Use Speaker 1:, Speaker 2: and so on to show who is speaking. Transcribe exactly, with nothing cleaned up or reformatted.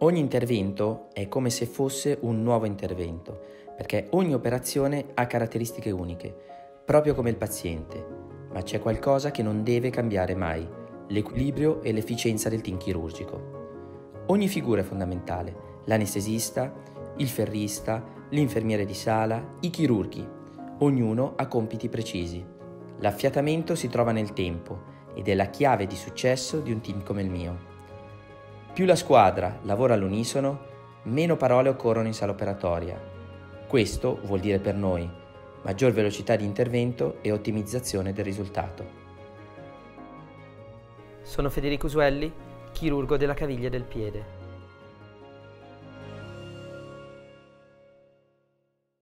Speaker 1: Ogni intervento è come se fosse un nuovo intervento, perché ogni operazione ha caratteristiche uniche, proprio come il paziente, ma c'è qualcosa che non deve cambiare mai: l'equilibrio e l'efficienza del team chirurgico. Ogni figura è fondamentale: l'anestesista, il ferrista, l'infermiere di sala, i chirurghi. Ognuno ha compiti precisi. L'affiatamento si trova nel tempo ed è la chiave di successo di un team come il mio. Più la squadra lavora all'unisono, meno parole occorrono in sala operatoria. Questo vuol dire per noi maggior velocità di intervento e ottimizzazione del risultato.
Speaker 2: Sono Federico Usuelli, chirurgo della caviglia del piede.